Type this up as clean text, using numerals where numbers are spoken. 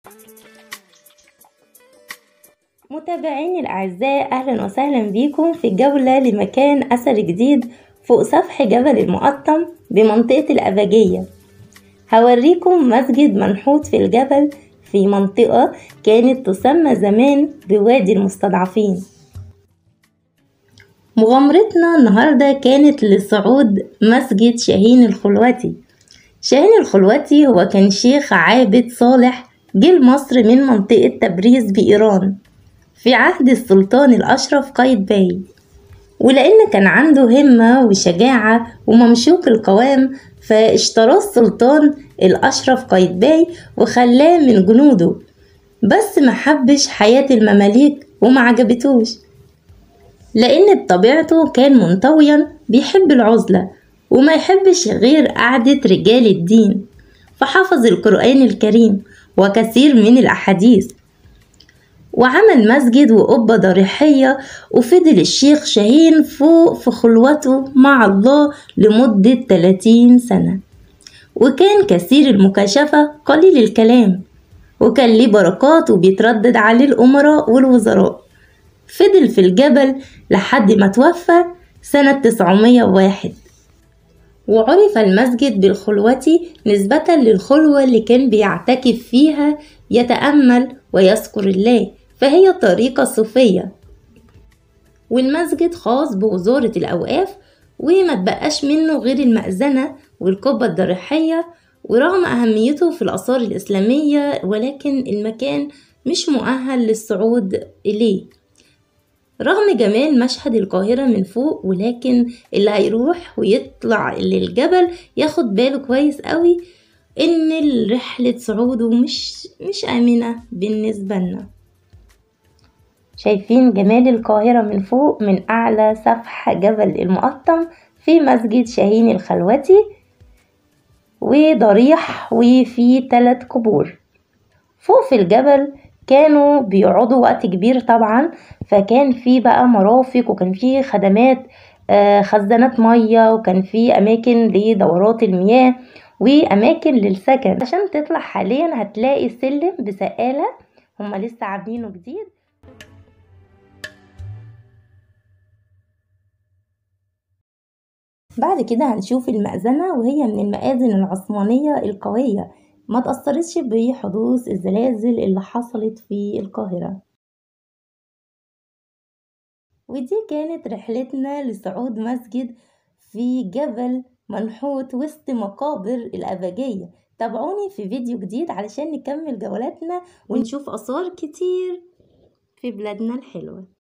متابعيني الأعزاء، أهلا وسهلا بيكم في جولة لمكان أثر جديد فوق سفح جبل المقطم بمنطقة الأباجية. هوريكم مسجد منحوت في الجبل في منطقة كانت تسمى زمان بوادي المستضعفين. مغامرتنا النهاردة كانت لصعود مسجد شاهين الخلوتي. شاهين الخلوتي هو كان شيخ عابد صالح جه مصر من منطقة تبريز بإيران في عهد السلطان الأشرف قايتباي، ولأن كان عنده همة وشجاعة وممشوق القوام فاشتراه السلطان الأشرف قايتباي وخلاه من جنوده، بس محبش حياة المماليك وما عجبتوش، لأن بطبيعته كان منطويا بيحب العزلة وما يحبش غير قعدة رجال الدين، فحفظ القرآن الكريم وكثير من الأحاديث وعمل مسجد وقبة ضريحية، وفضل الشيخ شاهين فوق في خلوته مع الله لمدة 30 سنة، وكان كثير المكاشفة قليل الكلام، وكان ليه بركات وبيتردد عليه الأمراء والوزراء. فضل في الجبل لحد ما توفى سنة 901، وعرف المسجد بالخلوتي نسبة للخلوة اللي كان بيعتكف فيها يتأمل ويذكر الله، فهي طريقة صوفية. والمسجد خاص بوزارة الأوقاف وما تبقاش منه غير المأذنة والقبة الضريحية، ورغم أهميته في الآثار الإسلامية ولكن المكان مش مؤهل للصعود إليه رغم جمال مشهد القاهرة من فوق، ولكن اللي هيروح ويطلع للجبل ياخد باله كويس قوي إن رحلة صعوده مش آمنة بالنسبة لنا. شايفين جمال القاهرة من فوق من أعلى سفح جبل المقطم في مسجد شاهين الخلوتي وضريح وفي 3 قبور فوق في الجبل. كانوا بيقعدوا وقت كبير طبعا، فكان في بقى مرافق وكان في خدمات خزانات مية، وكان في أماكن لدورات المياه وأماكن للسكن. عشان تطلع حاليا هتلاقي سلم بسقالة هما لسه عاملينه جديد. بعد كده هنشوف المأذنة، وهي من المآذن العثمانية القوية ما تأثرتش بحدوث الزلازل اللي حصلت في القاهرة. ودي كانت رحلتنا لصعود مسجد في جبل منحوت وسط مقابر الأباجية. تابعوني في فيديو جديد علشان نكمل جولاتنا ونشوف آثار كتير في بلادنا الحلوة.